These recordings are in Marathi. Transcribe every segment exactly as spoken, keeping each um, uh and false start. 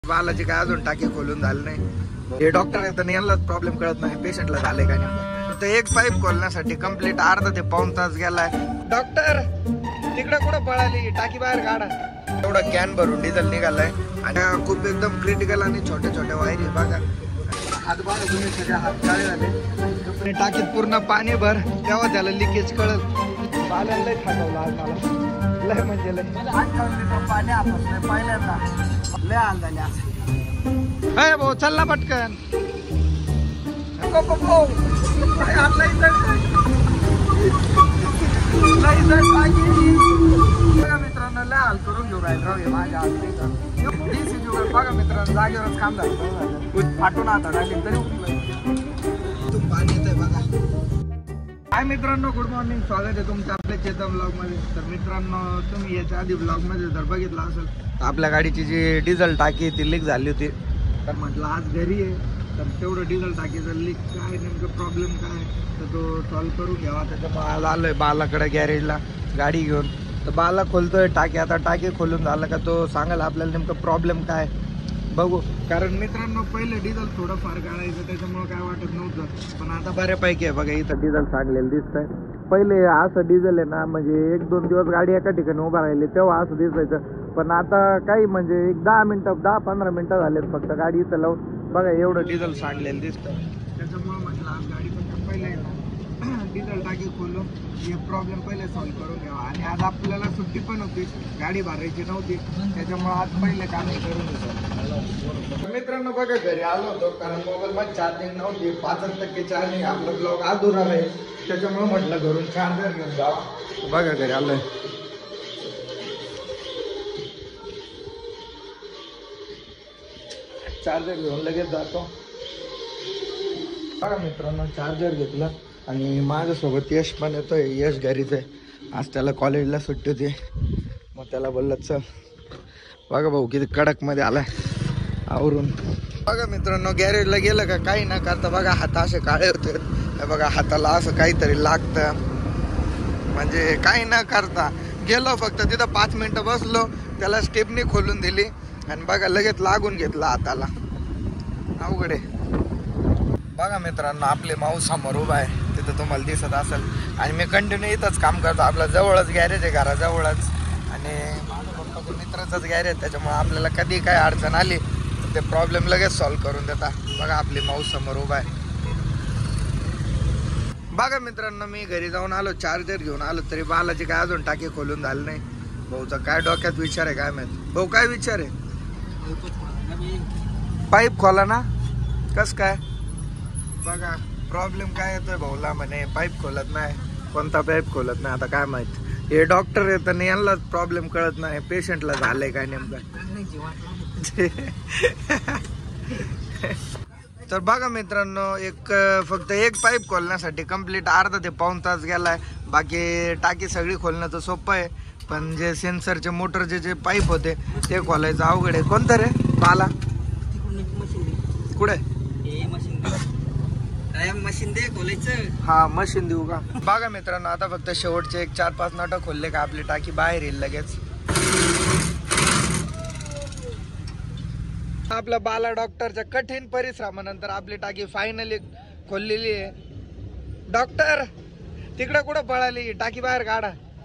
बालाजी काय अजून टाकी खोलून झालं नाही. हे डॉक्टर येतात यांनाच प्रॉब्लेम कळत नाही पेशंटला झाले का नाही. तर एक पाईप खोलण्यासाठी कंप्लीट अर्धा ते पाऊण तास गेलाय. डॉक्टर तिकडे कुठं पळाली, टाकी बाहेर काढा. एवढा कॅन भरून डिझेल निघालाय आणि खूप एकदम क्रिटिकल आणि छोट्या छोट्या वायरी बघा. हात बाहेर तुम्ही सगळे हात काळे झाले. टाकीत पूर्ण पाणी भर तेव्हा त्याला लिकेज कळल. बालाला लय थांबवलं आज मला, लय म्हणजे लय पाणी आपण पहिल्यांदा लय हाल झाले असं. अय भाऊ चल ना पटकन. मित्रांनो लय हाल करून घेऊ राहील माझ्या बघा मित्रांनो जागेवरच काम झालं. फाटून आता डायरेक्ट तरी पाणी येतंय बघा. हाय मित्रांनो, गुड मॉर्निंग. स्वागत आहे तुमचं आपल्या चेतन ब्लॉग मध्ये. तर मित्रांनो तुम्ही याच्या आधी ब्लॉग मध्ये जर बघितलं असेल तर आपल्या गाडीची जी डिझेल टाकी ती लीक झाली होती. तर म्हटलं आज घरी आहे तर तेवढं डिझेल टाकीचं लीक काय नेमकं प्रॉब्लेम काय तर तो सॉल्व्ह करून घ्यावा. त्याच्यामुळे आज आलोय बालाकडे गॅरेजला गाडी घेऊन. तर बाला खोलतोय टाकी. आता टाकी खोलून झालं का तो सांगायला आपल्याला नेमकं प्रॉब्लेम काय बघू. कारण मित्रांनो पहिले डिझेल थोडं फार काढायचं त्याच्यामुळे काय वाटत नव्हतं, पण आता बऱ्यापैकी आहे बघा. इथं डिझेल सांडलेलं दिसतंय. पहिले असं डिझेल आहे ना म्हणजे एक दोन दिवस गाडी एका ठिकाणी उभा राहिली तेव्हा असं दिसायचं, पण आता काही म्हणजे एक दहा मिनिटं दहा पंधरा मिनिटं झालेत फक्त गाडी इथं लावून बघा एवढं डिझेल सांडलेलं दिसतं. त्याच्यामुळे म्हटलं आज गाडी फक्त पहिले डिझेल टाकी खोलून हे प्रॉब्लेम पहिले सॉल्व्ह करून घ्यावा. आणि आज आपल्याला सुट्टी पण होती, गाडी भरायची नव्हती, त्याच्यामुळे आज पहिले काम करून घेतो. मित्रांनो बघा घरी आलो होतो कारण मोबाईल मध्ये चार्जिंग नव्हती, पाच टक्के चार्जिंग. आपलं ब्लॉग अधुरा राहील त्याच्यामुळे म्हटलं घरून चार्जर घेऊन जावा. बघा घरी आलोय. चार्जर घेऊन लगेच जातो. बघा मित्रांनो चार्जर घेतलं आणि माझ्यासोबत यश पण येतोय. यश घरीच आहे, आज त्याला कॉलेजला सुट्टी होती. मग त्याला बोललं चल. बघा भाऊ किती कडक मध्ये आलाय आवरून. बघा मित्रांनो गॅरेजला गेलं का काही न करता बघा हात असे काळे होते. बघा हाताला असं काहीतरी लागतं, म्हणजे काही न करता गेलो फक्त तिथं पाच मिनिटं बसलो, त्याला स्टेपनी खोलून दिली आणि बघा लगेच लागून घेतला हाताला. अवघड आहे. बघा मित्रांनो आपले माऊ समोर उभा आहे, तिथं तुम्हाला दिसत असेल. आणि मी कंटिन्यू इथंच काम करतो. आपल्या जवळच गॅरेज आहे, घराजवळच. आणि माझं फक्त मित्राचंच गॅरेज, त्याच्यामुळे आपल्याला कधी काय अडचण आली तर ते प्रॉब्लेम लगेच सॉल्व्ह करून देतात. बघा आपली माऊ समोर उभा आहे. बघा मित्रांनो मी घरी जाऊन आलो, चार्जर घेऊन आलो, तरी बालाजी काय अजून टाकी खोलून झालं नाही. भाऊचा काय डोक्यात विचार आहे काय माहित. भाऊ काय विचार आहे. पाईप खोला ना कस काय. बघा प्रॉब्लेम काय येतोय भाऊला, म्हणे पाईप खोलत नाही, कोणता पाईप खोलत नाही. आता काय माहित हे डॉक्टर येत आणि यांनाच प्रॉब्लेम कळत नाही पेशंटला झालंय काय नेमकं. तर बघा मित्रांनो एक फक्त एक पाईप खोलण्यासाठी कंप्लीट अर्धा ते पाऊण तास गेलाय. बाकी टाकी सगळी खोलण्याचं सोपं आहे, पण जे सेन्सरचे मोटरचे जे पाईप होते ते खोलायचं अवघड आहे. कोणतं रे बाला कुठे मशीन दे खोलायचं. हा मशीन देऊ का. बघा मित्रांनो आता फक्त शेवटचे एक चार पाच नट खोलले का आपली टाकी बाहेर येईल लगेच. आपल्या बाला डॉक्टरच्या कठीण परिश्रमानंतर आपली टाकी फायनली खोललेली आहे. डॉक्टर तिकडे कुठं पळाली, टाकी बाहेर काढा.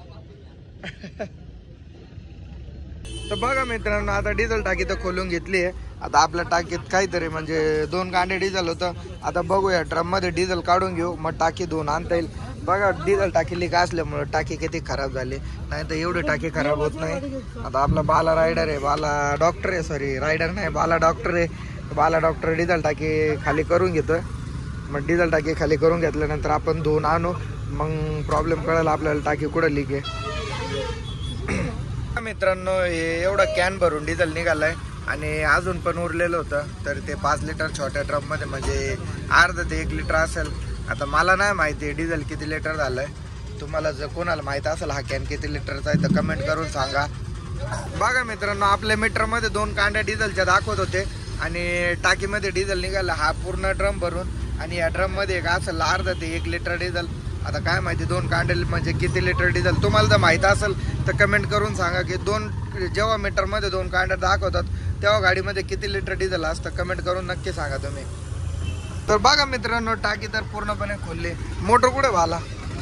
तर बघा मित्रांनो आता डिझेल टाकी तर खोलून घेतली आहे. आता आपल्या टाकीत काहीतरी म्हणजे दोन कांडे डिझेल होतं. आता बघूया ड्रम मध्ये डिझेल काढून घेऊ, मग टाकी धुवून आणता येईल. बघा डिझेल टाकी लीक असल्यामुळे टाकी किती खराब झाली, नाही तर एवढी टाकी खराब होत नाही. आता आपला बाला रायडर आहे, बाला डॉक्टर आहे, सॉरी रायडर नाही बाला डॉक्टर आहे. बाला डॉक्टर डिझेल टाकी खाली करून घेतोय. मग डिझेल टाकी खाली करून घेतल्यानंतर आपण धुवून आणू, मग प्रॉब्लेम कळेल आपल्याला टाकी कुठं लीक आहे. मित्रांनो हे एवढा कॅन भरून डिझेल निघालाय आणि अजून पण उरलेलं होतं. तर ते पाच लिटर छोट्या ड्रम मध्ये म्हणजे अर्धा ते एक लिटर असेल. आता मला नाही माहिती डिझेल किती लिटर झालंय. तुम्हाला जर कोणाला माहित असेल हा कॅन किती लिटरचा आहे तर कमेंट करून सांगा. बघा मित्रांनो आपल्या मीटरमध्ये दोन कांड्या डिझेलच्या दाखवत होते आणि टाकीमध्ये डिझेल निघाला हा पूर्ण ड्रम भरून. आणि या ड्रम मध्ये एक असेल अर्धा ते एक लिटर डिझेल. आता काय माहिती दोन कांडे म्हणजे किती लिटर डिझेल. तुम्हाला जर माहित असेल तर कमेंट करून सांगा की दोन जेव्हा मीटरमध्ये दोन कांड्या दाखवतात तेव्हा गाडीमध्ये किती लिटर डिझेल असतं कमेंट करून नक्की सांगा तुम्ही. तर बघा मित्रांनो टाकी तर पूर्णपणे खोलली. मोटर कुठे वाला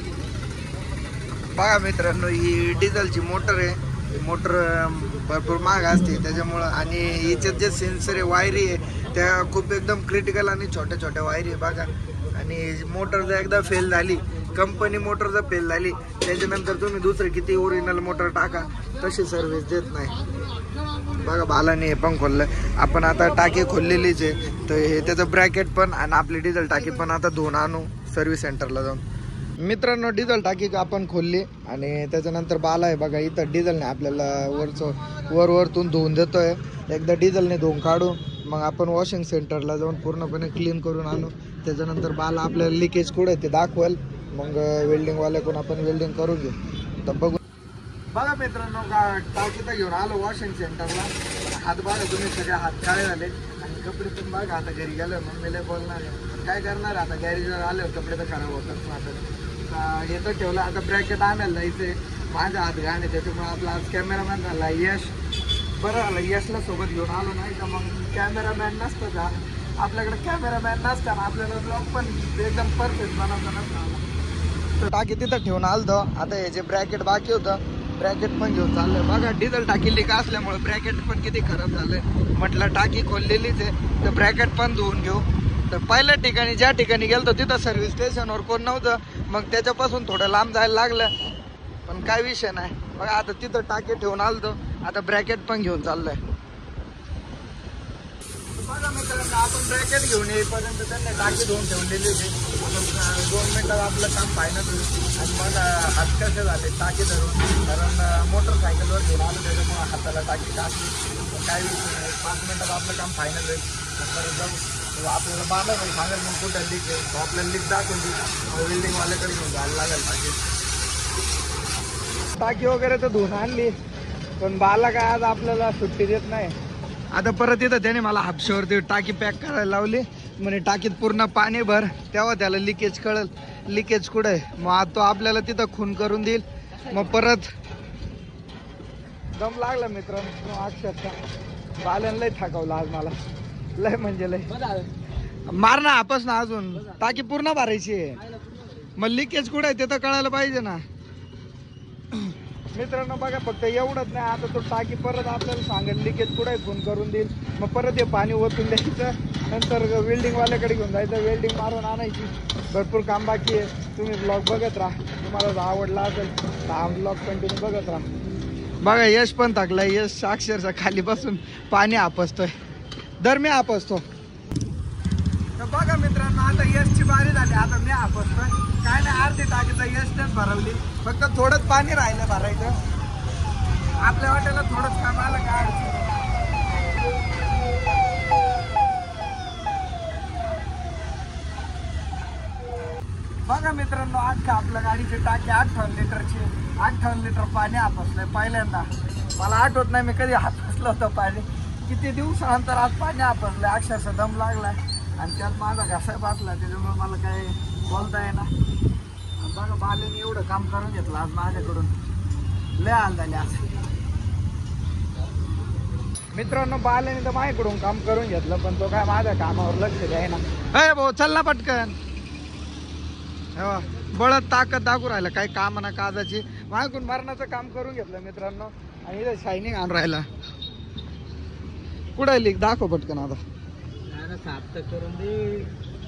बघा मित्रांनो, ही डिझेलची मोटर आहे. मोटर भरपूर महाग असते त्याच्यामुळं, आणि हिच्यात जे सेन्सर आहे वायरी आहे त्या खूप एकदम क्रिटिकल आणि छोट्या छोट्या वायरी आहे बघा. आणि मोटर जर एकदा फेल झाली, कंपनी मोटर जर फेल झाली त्याच्यानंतर तुम्ही दुसरं किती ओरिजिनल मोटर टाका तशी सर्व्हिस देत नाही बघा. बालाने हे पण खोललं. आपण आता टाकी खोललेलीच आहे, तर हे त्याचं ब्रॅकेट पण आणि आपली डिझेल टाकी पण आता धुवून आणू सर्व्हिस सेंटरला जाऊन. मित्रांनो डिझेल टाकी आपण खोलली आणि त्याच्यानंतर बाला आहे बघा. इथं डिझेलने आपल्याला वरचं वर वरतून धुवून देतोय. एकदा डिझेलने धुवून काढू, मग आपण वॉशिंग सेंटरला जाऊन पूर्णपणे क्लीन करून आणू. त्याच्यानंतर बाला आपल्याला लिकेज कुठे ते दाखवेल, मग वेल्डिंगवाल्याकडून आपण वेल्डिंग करून घेऊ. तर बघू बघा मित्रांनो, टाकी तर घेऊन आलो वॉशिंग सेंटरला. हात बघा तुम्ही सगळे हात काळे झाले आणि कपडे पण बघा. आता घरी गेलो मम्मीला बोलणार आहे काय करणार, आता गॅरेजवर आले कपडे तर खराब होतात. आता हे तर ठेवलं. आता ब्रॅकेट आणायला जायचं, माझ्या हात घाण आहे त्याच्यामुळे आपला आज कॅमेरामॅन झाला यश. बरं झालं यशला सोबत घेऊन आलो, नाही तर मग कॅमेरामॅन नसतं का, आपल्याकडे कॅमेरामॅन नसताना आपल्याला ब्लॉग पण एकदम परफेक्ट बनवता नसतं. टाकी तिथं ठेवून आलतो. आता हे जे ब्रॅकेट बाकी होतं ब्रॅकेट पण घेऊन चाललं बघा. डिझेल टाकी लीक असल्यामुळे ब्रॅकेट पण किती खराब झालं. म्हटलं टाकी खोललेलीच आहे तर ब्रॅकेट पण धुवून घेऊ. तर पहिल्या ठिकाणी ज्या ठिकाणी गेलो तिथं सर्व्हिस स्टेशनवर कोण नव्हतं, मग त्याच्यापासून थोडं लांब जायला लागलं. पण काय विषय नाही बघा. आता तिथं टाकी ठेवून आलतो, आता ब्रॅकेट पण घेऊन चाललंय बघा मित्रांनो. आपण ब्रॅकेट घेऊन येईपर्यंत त्यांनी टाकी धुवून ठेवलेली होती. दोन मिनिटात आपलं काम फायनल होईल. आणि मग हात कसे झाले टाकी धरून, कारण मोटरसायकलवर घेऊन आलो त्याच्यामुळे हाताला टाकी टाकली. काय विषय नाही, पाच मिनिटात आपलं काम फायनल होईल. परत जाऊ आपल्याला बांधा नाही सांगेल मग कुठं लीक आहे, आपल्याला लीक दाखवून देईल. वेल्डिंगवाल्याकडे घेऊन जायला लागेल टाकी. टाकी वगैरे तर धुवून आणली, पण बाला काय आज आपल्याला सुट्टी देत नाही. आता परत येतं त्याने मला हापशावरती टाकी पॅक करायला लावली. म्हणे टाकीत पूर्ण पाणी भर, तेव्हा त्याला लिकेज कळेल लिकेज कुठं आहे. मग आता तो आपल्याला तिथं खून करून देईल. मग परत दम लागला मित्रांनो. अक्षरशः बाल्यानं लय थकवलं आज मला, लय म्हणजे लय. मार ना आपस ना, अजून टाकी पूर्ण भरायची आहे. मग लिकेज कुठं आहे ते तर कळायला पाहिजे ना मित्रांनो. बघा फक्त एवढंच नाही, आता तो टाकी परत आपल्याला सांगेल लिकेज कुठे फोन करून देईल. मग परत हे पाणी ओतून द्यायचं, नंतर वेल्डिंगवाल्याकडे घेऊन जायचं, वेल्डिंग मारून आणायची. भरपूर काम बाकी आहे. तुम्ही ब्लॉग बघत राहा, तुम्हाला जर आवडला असेल तर हा ब्लॉग कंटिन्यू बघत राहा. बघा यश पण थकलाय. यश अक्षरशः खाली बसून पाणी आपसतोय, दर मी आपसतो. तर बघा मित्रांनो, आता यशची बारी झाली. आता मी आपसतोय. काय नाही, अर्धी टाकी तर यशनेच भरवली. फक्त थोडंच पाणी राहिलं भरायचं. आपल्या वाट्याला थोडंच काम आलं काय अडचण. बघा मित्रांनो, आज का आपल्या गाडीची टाकी अठ्ठावन्न लिटरची, अठ्ठावन्न लिटर पाणी आपसलंय पहिल्यांदा. मला आठवत नाही मी कधी आपसलं होतं पाणी. किती दिवसानंतर आज पाणी आपसलंय. अक्षरशः दम लागलाय आणि त्यात माझा घसा बसला, त्याच्यामुळे मला काय बोलता येणार. बघा बालेने एवढं काम करून घेतलं आज माझ्याकडून, लय हाल झाले आज मित्रांनो. बालेने तर माझ्याकडून काम करून घेतलं, पण तो काय माझ्या कामावर लक्ष द्यायना. अय भाऊ चल ना पटकन, बळत ताकद दाखवू राहिला काही काम ना काजाची. माझ्याकडून मरणाचं काम करून घेतलं मित्रांनो. आणि इथं शायनिंग आणून राहिला. कुठं लीक दाखव पटकन. आता साफ तर करून दे.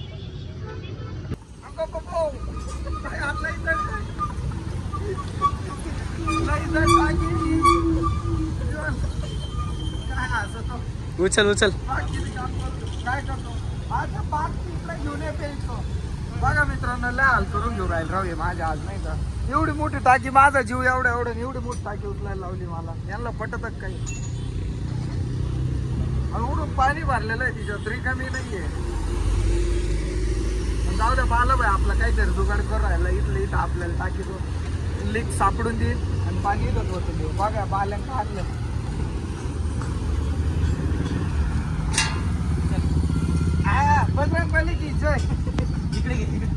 उचल उचल काय करतो आता पाच मिनिटला घेऊन येतो. बघा मित्रांनो, लय हाल करून घेऊन राहील राव हे माझ्या आज. नाही तर एवढी मोठी टाकी, माझा जीव एवढा एवढं एवढी मोठी टाकी उचलायला लावली मला. यांना पटतच काही. एवढं पाणी भरलेलं आहे तिच्यात, रिकामी नाहीये. जाऊ द्या बाला भाई, आपला काहीतरी जुगाड करून राहिला. इथलं इथं आपल्याला टाकीतून लीक सापडून देईल आणि पाणी इथंच होतं देऊ. बघा बाल्यांना आणलं. बजरंग बली की जय. इकडे घे,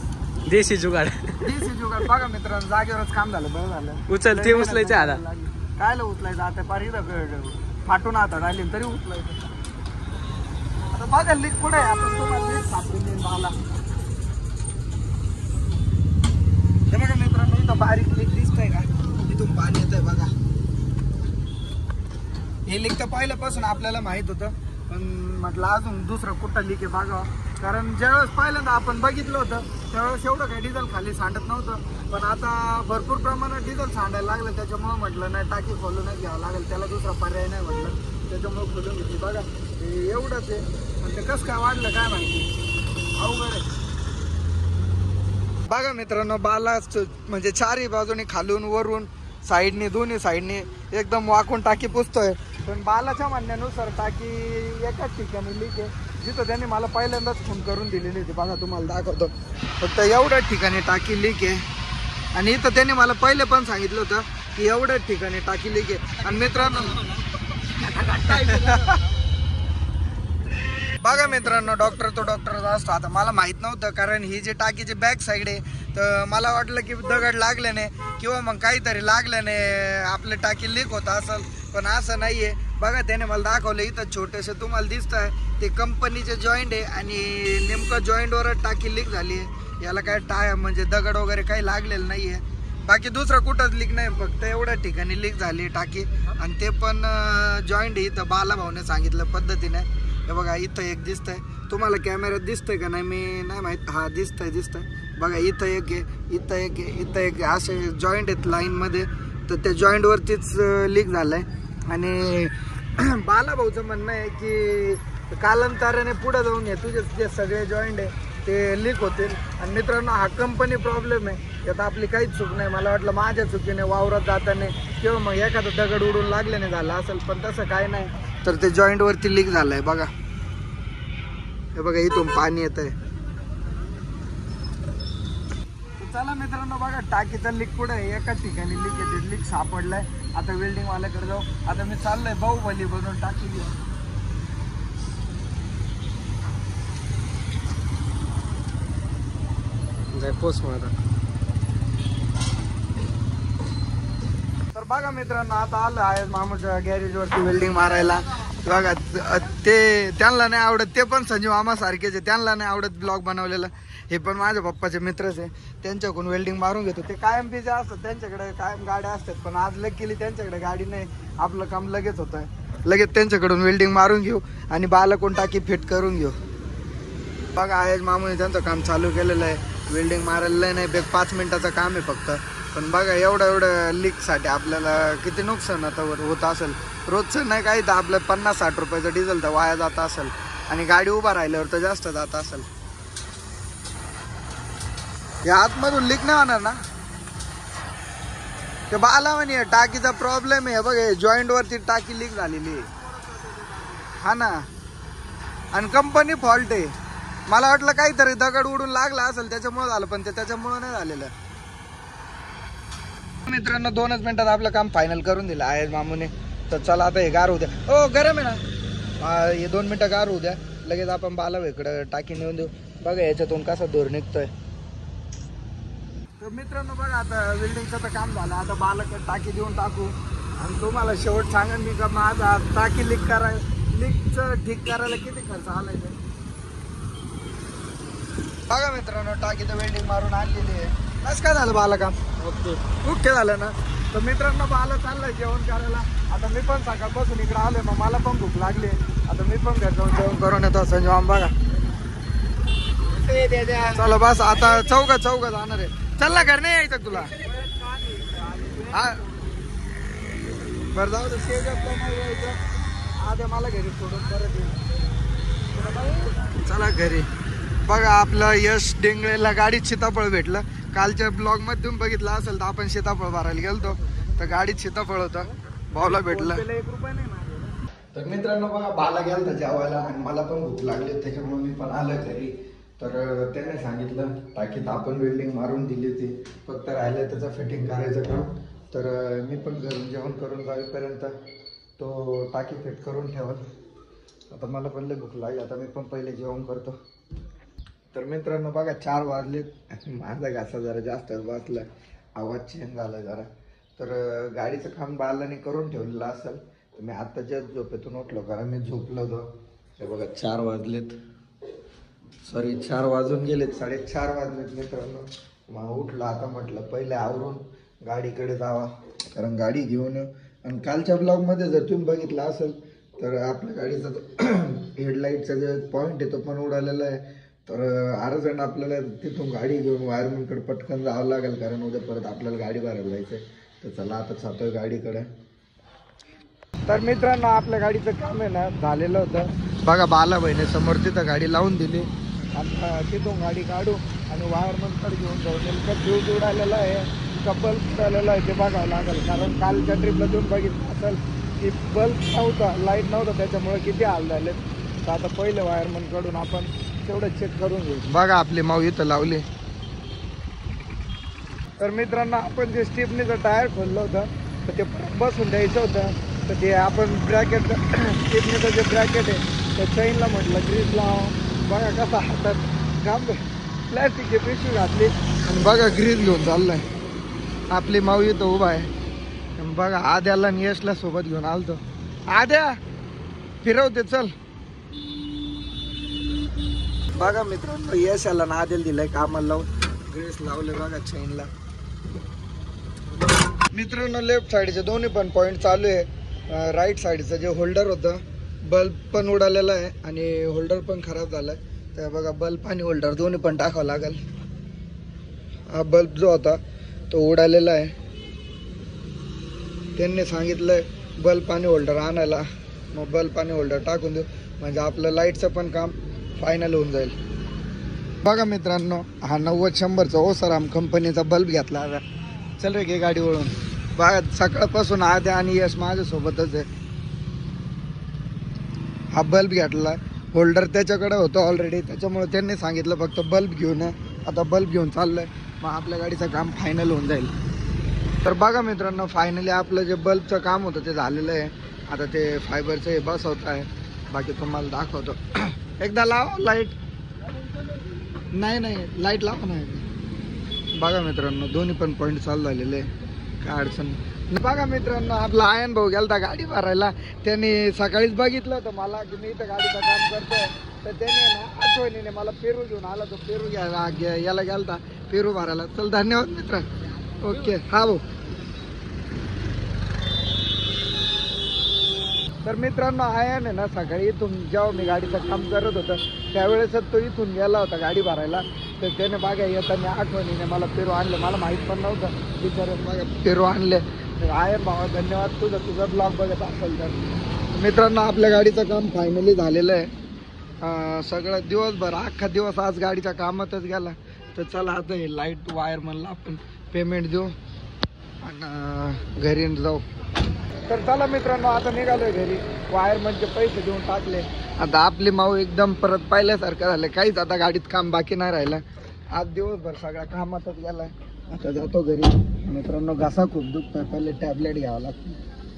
देशी जुगाड, देशी जुगाड. बघा मित्रांनो, जागेवरच काम झालं. बरं झालं. उचल ते उचलायचं आता. कायला उचलायचं आता पार इथं फाटून आता राहिले तरी उचलायचं. आता बघा लीक कुठे आहे आपण तुम्हाला लीक सापडून देईन मला. हे बघा मित्रांनो इथं बारीक लीक दिसतंय का, इथून पाणी येतंय बघा. हे लीक तर पहिल्यापासून आपल्याला माहित होतं, पण म्हटलं अजून दुसरं कुठं लीक आहे बघा. कारण ज्यावेळेस पहिल्यांदा आपण बघितलं होतं त्यावेळेस एवढं काही डिझेल खाली सांडत नव्हतं, पण आता भरपूर प्रमाणात डिझेल सांडायला लागलं. त्याच्यामुळं म्हटलं नाही टाकी खोलूनच घ्यावं लागेल, त्याला दुसरा पर्याय नाही म्हटलं, त्याच्यामुळं खोलून घेतली. बघा हे एवढंच आहे, पण ते कसं काय वाढलं काय माहिती, अवघड आहे. बघा मित्रांनो बाला म्हणजे चारही बाजूने खालून वरून साईडने दोन्ही साईडने एकदम वाकून टाकी पुसतोय. पण बालाच्या म्हणण्यानुसार टाकी एकाच ठिकाणी लीक आहे, जिथं त्यांनी मला पहिल्यांदाच फोन करून दिलेली होती. बघा तुम्हाला दाखवतो, फक्त एवढ्याच ठिकाणी टाकी लीक आहे. आणि इथं त्यांनी मला पहिले पण सांगितलं होतं की एवढ्याच ठिकाणी टाकी लीक आहे. आणि मित्रांनो बघा मित्रांनो डॉक्टर तो डॉक्टरच असतो. आता मला माहित नव्हतं, कारण ही जी टाकीची बॅक साईड आहे तर मला वाटलं की दगड लागल्याने किंवा मग काहीतरी लागल्याने आपली टाकी लीक होत असेल, पण असं नाही आहे. बघा त्याने मला दाखवलं इथं छोटंसं तुम्हाला दिसतं आहे ते कंपनीचे जॉईंट आहे, आणि नेमकं जॉईंटवरच टाकी लीक झाली आहे. याला काय टाय म्हणजे दगड वगैरे काही लागलेलं नाही आहे, बाकी दुसरं कुठंच लीक नाही, फक्त एवढ्या ठिकाणी लीक झाली टाकी. आणि ते पण जॉईंट आहे इथं बाला भाऊने सांगितलं पद्धतीने. हे बघा इथं एक दिसतंय, तुम्हाला कॅमेऱ्यात दिसतंय का नाही मी नाही माहीत, हा दिसतंय दिसतंय बघा इथं एक आहे, इथं एक आहे, इथं एक आहे, असे जॉईंट आहेत लाईनमध्ये. तर त्या जॉईंटवरतीच लीक झालं आहे. आणि बाला भाऊचं म्हणणं आहे की कालांतराने पुढे जाऊन हे तुझे जे सगळे जॉईंट आहे ते लीक होतील. आणि मित्रांनो हा कंपनी प्रॉब्लेम आहे, त्यात आपली काहीच चूक नाही. मला वाटलं माझ्या चुकीने वावरात जाताना किंवा मग एखादा दगड उडून लागल्याने झाला असेल, पण तसं काय नाही. तर ते जॉईंटवरती लीक झालंय बघा. हे बघा इथून पाणी येत आहे. चला मित्रांनो बघा टाकीचा लीक पुढे आहे, एकाच ठिकाणी लीक आहे, लीक सापडलाय. आता वेल्डिंग वाल्याकडे जाऊ. आता मी चाललोय बाहुबली बनवून टाकी घेऊन. पोस्ट मारा. तर बघा मित्रांनो आता आलं आहे मामाच्या गॅरेजवरती वेल्डिंग मारायला. बघा ते त्यांना नाही आवडत, ते पण संजीव मामा सारखेच आहे, त्यांना नाही आवडत ब्लॉग बनवलेलं. हे पण माझ्या पप्पाचे मित्रच आहे, त्यांच्याकडून वेल्डिंग मारून घेतो. ते कायम बिझी असतात, त्यांच्याकडे कायम गाड्या असतात, पण आज लग केली त्यांच्याकडे गाडी नाही, आपलं काम लगेच होत आहे. लगेच त्यांच्याकडून वेल्डिंग मारून घेऊ आणि बालकोण टाकी फिट करून घेऊ. बघा आहेच मामूने त्यांचं काम चालू केलेलं आहे, वेल्डिंग मारायला नाही बे पाच मिनिटाचं काम आहे फक्त. पण बघा एवढं एवढं लीकसाठी आपल्याला किती नुकसान आता होत असेल. रोजचं नाही काही तर आपलं पन्नास साठ रुपयाचं डिझेल तर वाया जात असेल, आणि गाडी उभा राहिल्यावर तर जास्त जात असेल. या आतमधून लीक नाही होणार ना, ते बाला म्हणे टाकीचा प्रॉब्लेम आहे. बघ जॉईंट वरती टाकी लीक झालेली आहे, हा ना, आणि कंपनी फॉल्ट आहे. मला वाटलं काहीतरी दगड उडून लागला असेल त्याच्यामुळे झालं, पण ते त्याच्यामुळे नाही झालेलं. मित्रांनो दोनच मिनिटात आपलं काम फायनल करून दिलं आहे मामूने. तर चला आता हे गार होऊ द्या. हो गरम आहे ना, हे दोन मिनिटं गार होऊ द्या, लगेच आपण बाला इकडं टाकी नेऊन देऊ. बघा याच्यातून कसा धूर निघतोय. तर मित्रांनो बघा आता वेल्डिंगचं तर काम झालं, आता बालाकडे टाकी देऊन टाकू. आणि तुम्हाला शेवट सांगेन मी का माझा टाकी लीक करायला लीकचं ठीक करायला किती खर्च आलाय ते बघा मित्रांनो. टाकी तर वेल्डिंग मारून आणलेली आहे. असं काय झालं बाला काम ओके ओके झालं ना. तर मित्रांनो बाला चाललंय जेवण करायला. आता मी पण सकाळपासून इकडे आलोय, मग मला पण भूक लागली. आता मी पण घर जाऊन जेवण करून येतो. संजीव आम बघा चला बस आता चौघ चौघ जाणार आहे. चल ना घर नाही यायचं तुला, हा बरं जाऊ दे. नाही यायचं आधी मला घरी सोडून परत येईल. चला घरी. बघा आपलं यश डेंगळेला गाडीत सीताफळ भेटलं. कालच्या ब्लॉग मध्ये तुम्ही बघितलं असेल तर आपण सीताफळ भरायला गेलतो, तर गाडीत सीताफळ होतं, भाऊला भेटलं. तर मित्रांनो बघा बाला गेलता जेवायला आणि मला पण भूक लागली, त्याच्यामुळे मी पण आलो घरी. तर त्याने सांगितलं टाकीत आपण वेल्डिंग मारून दिली होती, फक्त राहिलं त्याचं फिटिंग करायचं काम. तर मी पण घरून जेवण करून जाईपर्यंत तो टाकी फिट करून ठेवल. आता मला पण लय भूक लागली, आता मी पण पहिले जेवण करतो. तर मित्रांनो बघा चार वाजले, माझा घासा जरा जास्तच बसला, आवाज चेंज झाला जरा. तर अं, गाडीचं काम बालाने करून ठेवलेलं असेल. तर मी आता जस्ट झोपेतून उठलो कारण मी झोपलो होतो. हे बघा चार वाजलेत, सॉरी चार वाजून गेलेत, साडेचार वाजलेत मित्रांनो. मग उठलो आता, म्हटलं पहिले आवरून गाडीकडे जावा कारण गाडी घेऊन. आणि कालच्या ब्लॉगमध्ये जर तुम्ही बघितलं असेल तर आपल्या गाडीचा हेडलाईटचा जे पॉईंट आहे तो पण उडालेला आहे. तर अर्जंट आपल्याला तिथून गाडी घेऊन वायरमनकडे पटकन जावं लागेल कारण उद्या परत आपल्याला गाडी भरायला जायचं आहे. तर चला आता जातोय गाडीकडे. तर मित्रांनो आपल्या गाडीचं काम आहे ना झालेलं होतं बघा. बाला बहिणी समोर तिथं गाडी लावून दिली. आता तिथून गाडी काढू आणि वायरमनकडे घेऊन जाऊ. नेमकं फ्यूज उडालेला आहे का बल्ब उडालेला आहे ते बघावं लागेल कारण कालच्या ट्रिपला तुम्ही बघितलं असेल की बल्ब नव्हता, लाईट नव्हता, त्याच्यामुळे किती हाल झाले. तर आता पहिले वायरमनकडून आपण तेवढं चेक करून घेऊ. बघा आपली माऊ इथं लावली. तर मित्रांनो आपण जे स्टिपनीचं टायर खोललं होतं तर ते बसून द्यायचं होतं. तर ते आपण ब्रॅकेट स्टिपनीचं जे ब्रॅकेट आहे त्या चैनला म्हटलं ग्रीस लाव. बघा कसा हातात काम प्लॅस्टिकची पिशवी घातली आणि बघा ग्रीस घेऊन चाललाय. आपली माऊ इथं उभा आहे. बघा आद्याला आणि यशला सोबत घेऊन आलतो. आद्या फिरवते चल. बघा मित्रांनो यशाला ना आद्याला दिलाय कामाला लावून ग्रीस लावले बघा चैनला. मित्रांनो लेफ्ट साईडचे दोन्ही पण पॉईंट चालू आहे. राईट साईडचं जे होल्डर होतं बल्ब पण उडालेला आहे आणि होल्डर पण खराब झालाय. तर बघा बल्ब आणि होल्डर दोन्ही पण टाकावं लागेल. हा बल्ब जो होता तो उडालेला आहे. त्यांनी सांगितलंय बल्ब आणि होल्डर आणायला. मग बल्ब आणि होल्डर टाकून देऊ म्हणजे आपलं लाईटचं पण काम फायनल होऊन जाईल. बघा मित्रांनो हा नव्वद शंभरचा ओसाराम कंपनीचा बल्ब घेतला. आता चल रे घे गाडी वळून. बघा सकाळपासून आद्या आणि यश माझ्यासोबतच आहे. हा बल्ब घेतला. होल्डर त्याच्याकडे होतं ऑलरेडी, त्याच्यामुळे त्यांनी सांगितलं फक्त बल्ब घेऊन. आता बल्ब घेऊन चाललंय मग आपल्या गाडीचं काम फायनल होऊन जाईल. तर बघा मित्रांनो फायनली आपलं जे बल्बचं काम होतं ते झालेलं आहे. आता ते फायबरचं हे बसवत आहे. बाकी तुम्हाला दाखवतो. एकदा लाव लाईट. नाही नाही लाईट लावा नाही. बघा मित्रांनो दोन्ही पण पॉईंट चालू झालेले आहे, काय अडचण नाही. बघा मित्रांनो आपला आयन भाऊ गेलता गाडी भरायला. त्यांनी सकाळीच बघितलं होतं मला की मी इथं गाडीचं काम करतोय. तर त्याने ना आठवणीने मला पेरू घेऊन आला. तो पेरू घ्यायला याला गेलता पेरू भरायला. चल धन्यवाद मित्र. ओके हा भाऊ. तर मित्रांनो आयन आहे ना सकाळी इथून जेव्हा मी गाडीचं काम करत होतं त्यावेळेसच तो इथून गेला होता गाडी भरायला. तर त्याने बघा येताना आठवणीने मला पेरू आणले. मला माहीत पण नव्हतं विचारून बघा पेरू आणले. तर आयन भावा धन्यवाद तुझं. तुझा ब्लॉग बघत असेल तर. मित्रांनो आपल्या गाडीचं काम फायनली झालेलं आहे. सगळं दिवसभर अख्खा दिवस आज गाडीच्या कामातच गेला. तर चला आता हे लाईट वायर म्हणलं आपण पेमेंट देऊ आणि घरी जाऊ. तर चला मित्रांनो आता निघालोय घरी. वायरमनचे पैसे देऊन टाकले. आता आपली माऊ एकदम परत पाहिल्यासारखं झालं. काहीच आता गाडीत काम बाकी नाही राहिलं. आज दिवसभर सगळ्या कामातच गेलाय. आता जातो घरी. मित्रांनो घसा खूप दुखतोय, पहिले टॅबलेट घ्यावं लागतं.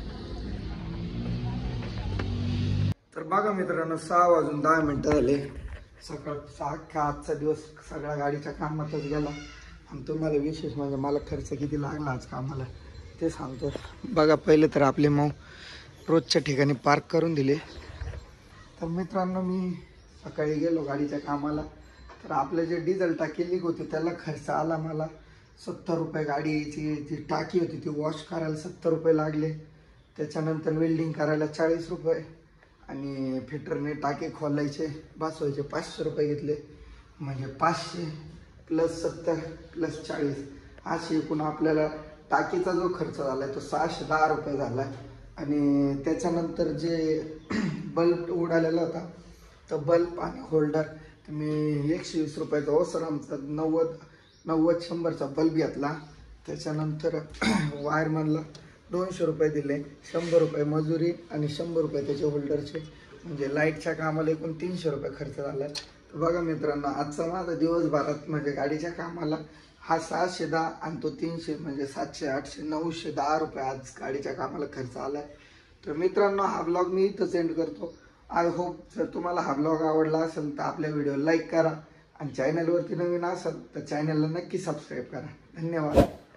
तर बघा मित्रांनो सहा वाजून दहा मिनिटं झाले. सकाळ अख्खा आजचा दिवस सगळ्या गाडीच्या कामातच गेला. आणि तुम्हाला विशेष म्हणजे मला खर्च किती लागला आज कामाला ते सांगतो. बघा पहिले तर आपले माऊ रोजच्या ठिकाणी पार्क करून दिले. तर मित्रांनो मी सकाळी गेलो गाडीच्या कामाला. तर आपलं जे डिझेल टाकी लीक होती त्याला खर्च आला मला सत्तर रुपये. गाडीची जी टाकी होती ती वॉश करायला सत्तर रुपये लागले. त्याच्यानंतर वेल्डिंग करायला चाळीस रुपये आणि फिटरने टाके खोलायचे बसवायचे पाचशे रुपये घेतले. म्हणजे पाचशे प्लस सत्तर प्लस चाळीस असे एकूण आपल्याला टाकीचा जो खर्च झाला आहे तो सहाशे दहा रुपये झाला आहे. आणि त्याच्यानंतर जे बल्ब उडालेला होता तर बल्ब आणि होल्डर मी एकशे वीस रुपयाचा ओसरामचा नव्वद नव्वद शंभरचा बल्ब घेतला. त्याच्यानंतर वायरमनला दोनशे रुपये दिले. शंभर रुपये मजुरी आणि शंभर रुपये त्याचे होल्डरचे. म्हणजे लाईटच्या कामाला एकूण तीनशे रुपये खर्च झाला. तर बघा मित्रांनो आजचा माझा दिवसभरात म्हणजे गाडीच्या कामाला हा सहाशे दहा आणि तो तीनशे म्हणजे सातशे आठशे नऊशे दहा रुपये आज गाडीच्या कामाला खर्च आला आहे. तर मित्रांनो हा ब्लॉग मी इथंच एंड करतो. आय होप जर तुम्हाला हा ब्लॉग आवडला असेल तर आपल्या व्हिडिओ लाईक करा आणि चॅनलवरती नवीन असेल तर चॅनलला नक्की सबस्क्राईब करा. धन्यवाद.